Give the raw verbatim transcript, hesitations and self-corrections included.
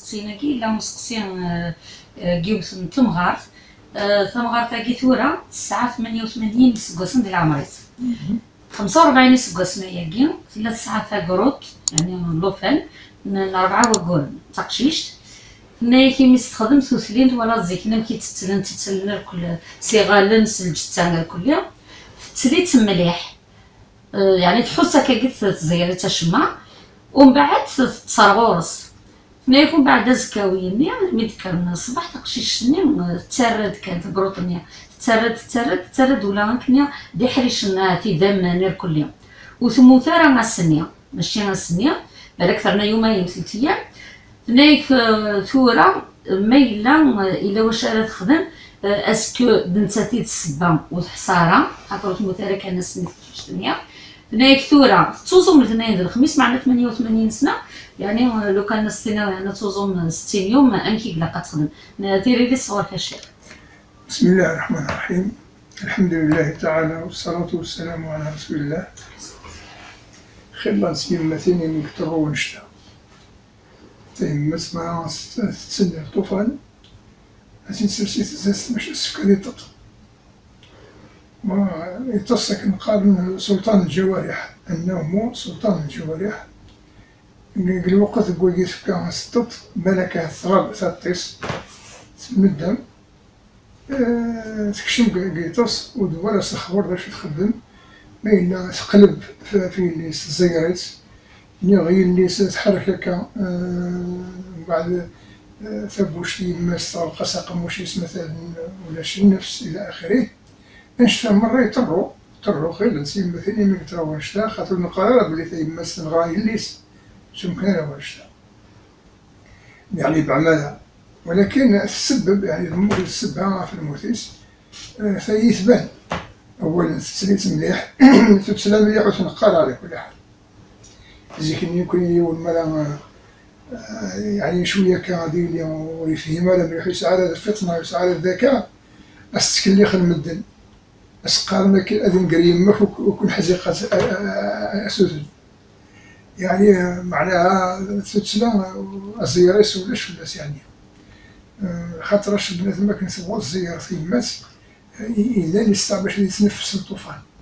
سقسيناكي إلا مسقسين كيوت من تمغارت تمغارت كي ثورة تسعة ثمانية وثمانين سكواسن ديال عمريت خمسة وربعين سكواسن ياكي ثلاث ساعات كروت يعني لوفان من أربعة وكول تقشيش هنايا كي مستخدم ثوثلين ولا زيكنا كي تتلن تتلن كل سيغالن سلجتان الكلية تليت مليح يعني تحس هكا قلت تزير تشمع ومن بعد تصرغورس هنا يكون بعد زكاويني ملي كان الصباح تقشيشني تسرد كانت بروطنيا تسرد تسرد تسرد ولا كنيا دي حريشنا في دم نير كل يوم وثم ثارة مع السنية ماشي مع السنية بالك ثرنا يومين ثلاث ايام هنايا ثورة مايلة الا واش راه تخدم اسكو بنتاتي السبا والحصارة عطروت مثارة كان السنة في الدنيا هنايا ثورة توزوم الاثنين ديال الخميس معنا ثمانية وثمانين سنة يعني لو كان ستين يعني توزوم ستين يوم انكي كلا كتخدم ديري لي صور كاشير. بسم الله الرحمن الرحيم الحمد لله تعالى والصلاة والسلام على رسول الله خير نسيم مثيني نكتبو ونشتا تيم مسمع تسنى الطوفان هاتين سرسي تزاس مش السكري تط ما يتصك نقارن سلطان الجوارح أنه مو سلطان الجوارح الوقت قوي كان ستط ملكة ثراب ثطيس تمدم أه تكشم قيطس ودولا سخبر باش تخدم ما إلا تقلب في اللي الزيارات نغي اللي تتحرك هكا أه بعد أه ثبوش لي ماس القساقم وشي مثلا ولا شي نفس إلى آخره نشتا مرة يطرو طرو خير نسيم مثلا من تراو نشتا خاطر نقرر بلي تيمس نغاي الليس يمكن أنا واشتا يعني بعملها ولكن السبب يعني الموت السبب في الموتيس فيثبان أولا تسليت مليح تتسلى مليح وتنقال على كل حال زيكن يمكن يون ملا يعني شوية كعديل ويفهم على مليح يسعى على الفطنة يسعى على الذكاء أستكلي خل مدن أسقارنا كي أذن قريم مخ وكل حزيقة أسوثن يعني معناها تتسلى الزيارات ولاش ولاش يعني خاطر اش بنادم ما كنسبوا الزيارة في الماس إلا اللي استعمل باش يتنفس الطوفان